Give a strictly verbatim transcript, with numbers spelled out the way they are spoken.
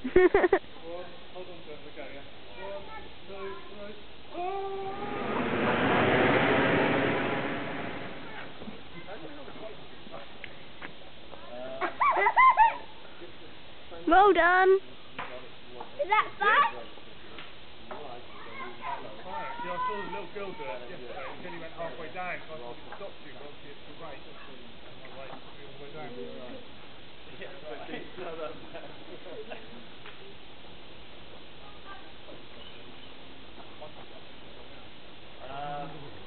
Hold on to it, we go, yeah? One, two, three. Oh! Well done. Is that fast? Yeah, I saw the little girl do it yesterday. She only went halfway down, so I thought it stopped you, but obviously it's too late. And my weight took me all the way down. Yeah, but it's not that bad. Um,